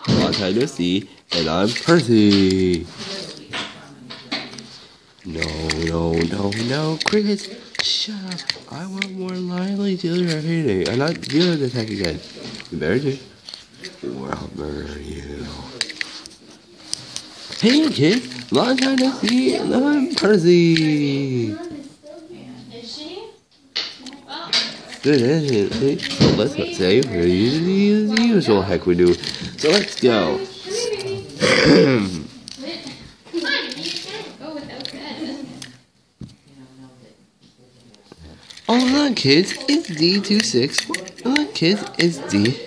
Long time no see, and I'm Percy. No, crickets, shut up. I want more lively dealer hitting. I'm not dealing the attack again. You better do. Or I'll murder you. Hey kids, long time no see, and I'm Percy. Good, so let's not say the usual heck we do. So let's go. Oh look kids, it's D26. Look kids, it's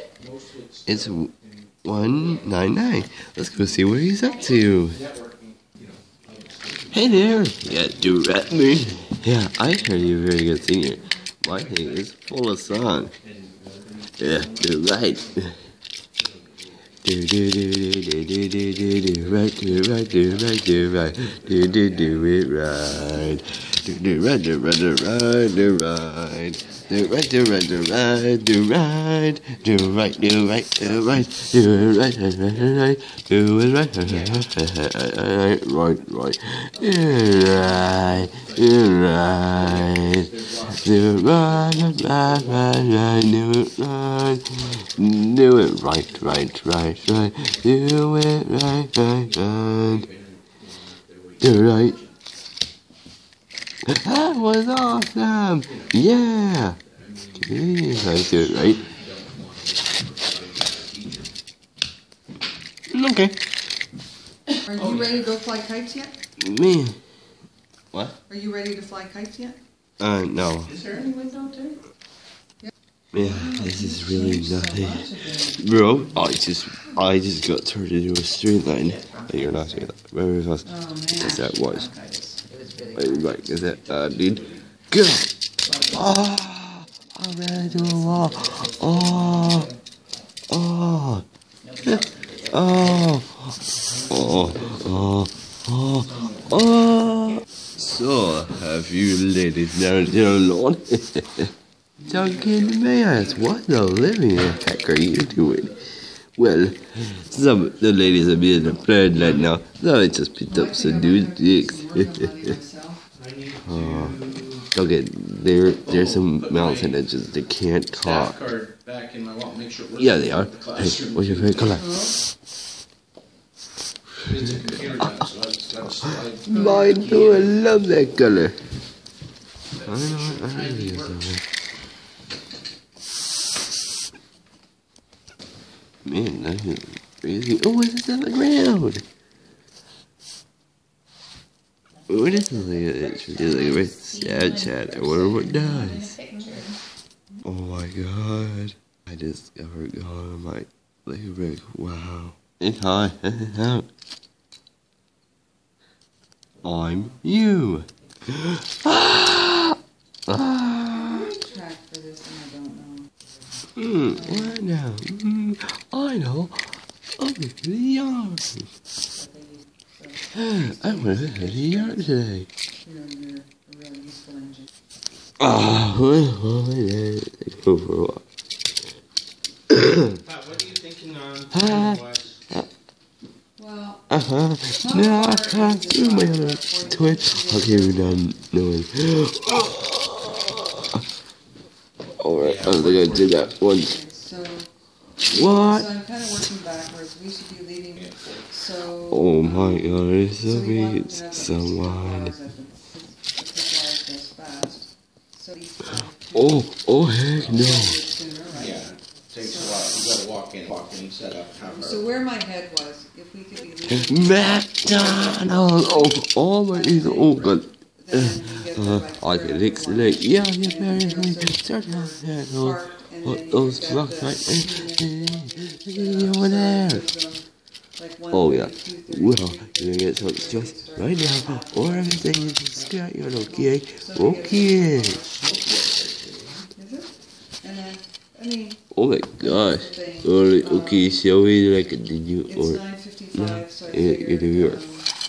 199. Let's go see what he's up to. Hey there. Yeah, do rap me. Yeah, I heard you're a very good singer. My thing is full of song. Yeah, do right. Do right, do right, do right, do right, do right, do it right. Do right, do right, do right, do right. Do right, do right, do right, do right. Do right, do right, do right. Do it right, right, right. Do it right, right, right. Do right, do right. Do it right, right, right. Do it right. Do it right, right, right, right. Do it right, right, right. Do it right. That was awesome! Yeah! Okay, I do it right. Okay. Are you ready to go fly kites yet? Me? What? Are you ready to fly kites yet? No. Is there any window too? Yeah, this is really nothing. Bro, I just got turned into a straight line. Hey, you're not saying that. Very fast. Oh man. Yes, that was. Right, is that, dude? Go! Oh! I ran into a wall. Oh! Oh! Oh! So, have you ladies now alone? Duncan, may I ask, what the living heck are you doing? Well, some of the ladies are being a friend right now, so I just picked up some new dicks. Okay, there's some mountain edges they can't talk. Yeah, they are. Hey, what's your favorite color? Mine too, I love that color. I Man, that is crazy. Oh, what is this on the ground? What is this? It's really like a sad chat. I wonder what does. Oh my god. I discovered God on my lyric. Wow. It's high. I'm you. What now? I know. I'm going to the yard. I went to the yard today. Well, go for a walk. Pat, what are you thinking on Well, No, I can't do my other twitch. Okay, we're done knowing. Alright, I don't think I did that one. so What? So I'm kind of working backwards. We should be leaving. So. Oh my god, it's so we want, big. Someone. Oh heck no. Yeah, takes a while. You gotta walk in, set up. So where my head was, if we could be leaving. McDonald's. Oh my god. I can explain. Yeah, very start out there. Those blocks right over there. Oh yeah. Well, you're gonna get some stress right now, or everything is scared. You're okay. Okay. Oh my gosh. Okay, shall we like did you or no? You do yours.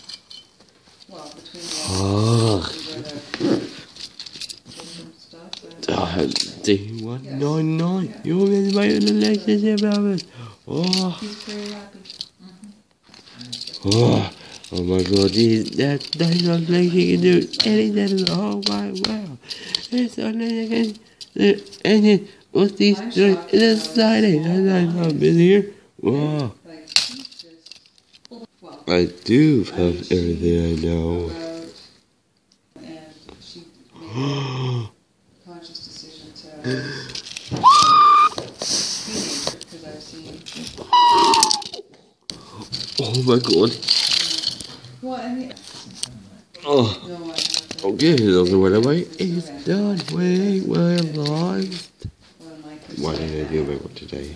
Oh. 199. You will be my relationship of it. Oh, He's very happy. oh my God, that's not like he can do anything. Oh my wow. It's not like he can do anything. What's these doing in the side? I've not been here. Wow. Like, he's just, well, I do have everything I know. about, and she made a conscious decision to teenager, because I've seen, Oh my God. well, I mean, Oh. no, I have to. Okay, those are what I wait. It's done. Wait, we're lost. One of my kids Why said did I that. do my work today?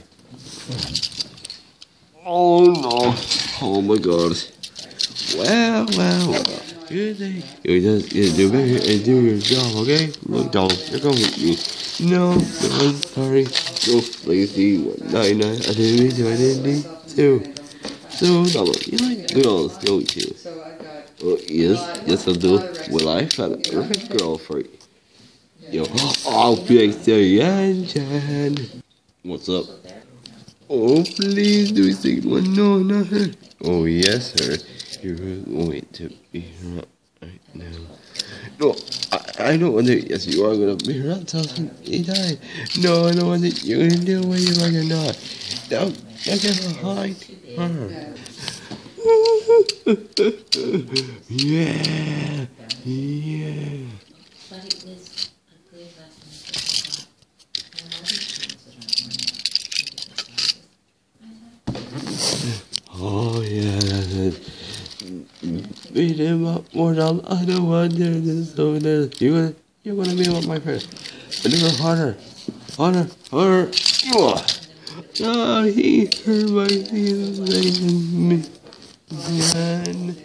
Oh no. Oh my God. Well. Good day. You just do better and do your job, okay? Look, doll, you're coming with me. No, I'm sorry. No, please see 199. I didn't need to. So, double. You like girls, don't you? So I got, Oh, yes I do. Well, I found a perfect girl for you. Yo, I'll be Jan. What's up? Oh, please do say one. No, not her. Oh, yes, her. You're going to be her up right now. No, I don't want to. Yes, you are going to be her up till he died. No, I don't want that you're going to do what you like or not. Don't get behind her. Yeah. But it was a good lesson for the other kids that aren't learning. Oh, yeah, that's it. Beat him up more than I don't want to do this. So this. You're gonna beat him up, my friend. A little harder. Oh, he hurt my feelings and me. Man.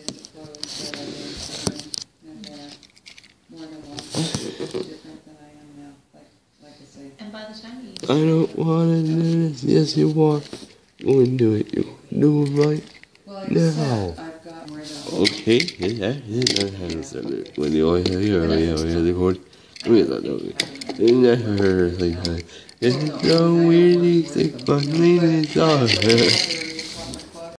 more than one, different than I am now, like I say. And by the time you I don't want to do this. Yes, you are. Go and do it. You do it right. Well, like I No. said, I've got more than. Okay, when you always hear the chord, we thought that we never heard like that. It's so weird, it's like, but maybe it's all.